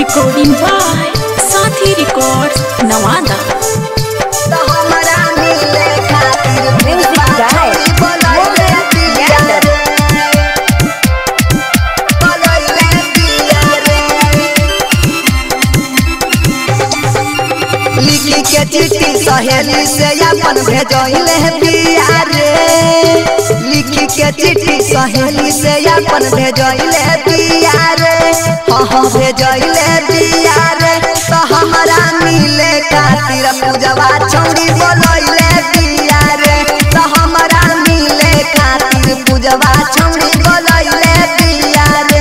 Recording by Sathi Records, Nawada. Music guy, लिखी के चिट्ठी सहेली से अपन भेजले पिया रे। लिखी के चिट्ठी सहेली से अपन भेजले पिया रे। हाँ भेजले पिया रे। तो हमारा मिले खातिर पूजवा छौड़ी बोलैले पिया रे। तो हमारा मिले खातिर पूजवा छौड़ी बोलैले पिया रे।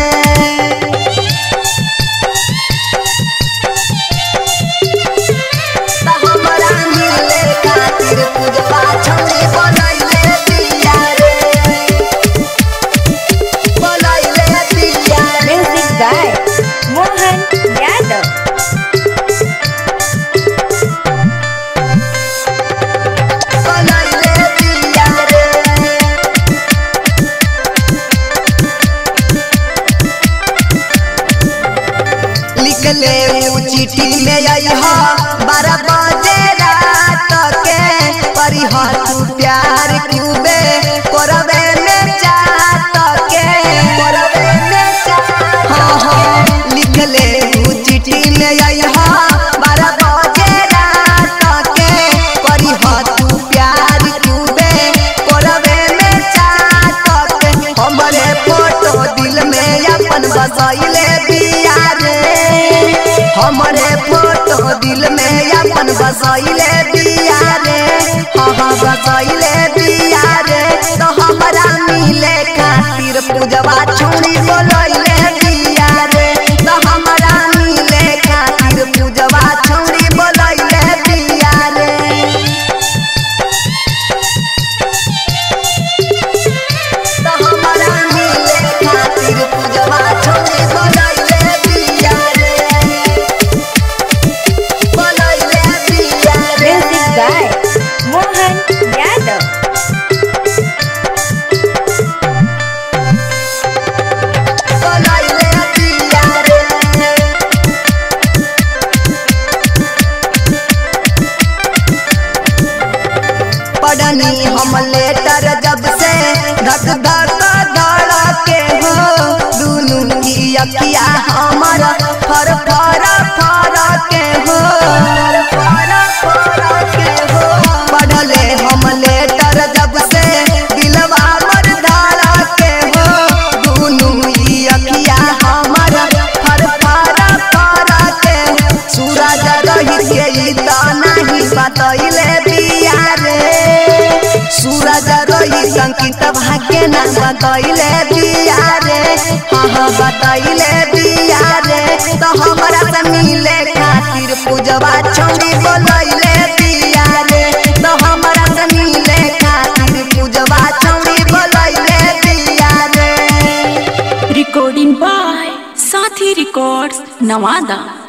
चिट्ठी में आई 12 बजे रात के परिहा तू प्यार खूबे करवे में चाहत के करवे में चाहत। हाँ लिख ले चिट्ठी में आई 12 बजे रात के परिहा तू प्यार खूबे करवे में चाहत के। हमरे फोटो दिल में अपन बसैले पिया रे। हमरे फोटो दिल में अपन बसैले पिया रे। हाँ बसैले पिया रे। तो हमारा मिले खातिर पूजवा छौड़ी बोलैले पिया रे। तो हमारा मिले खातिर पूजवा छौड़ी बोलैले पिया रे। तो हमारा मिले खातिर पूजवा छौड़ी बोलैले पिया रे। पढ़नी हम लेटर जब से धक धक धड़के हो। दुनू की अखिया हमर फर फर फर के हो। पढ़ले हम लेटर जब से दिलवा मर धड़के हो। दुनू की अखिया हमर फर फर फर के हो। सूरज रही के नहीं बतैले पिया रे। सूरज रही संकित भाग्य न बतैले पिया रे। हाँ बतैले पिया रे। तो हमरा से मिले खातिर पूजवा छौड़ी बोलैले पिया रे। तो हमरा से मिले खातिर पूजवा छौड़ी बोलैले पिया रे। Recording by Sathi Records, Nawada.